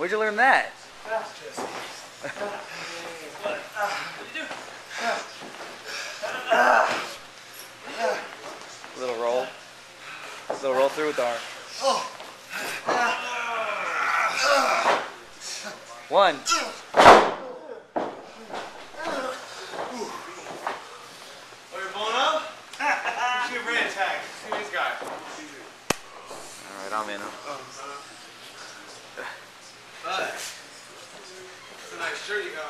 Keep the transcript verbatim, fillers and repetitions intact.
Where'd you learn that? What? What'd you do? Little roll. Little roll through with the arm. One. Oh, you're blowing up? Give me a brain attack. See this guy. Alright, I'm in him. That's a nice shirt you got.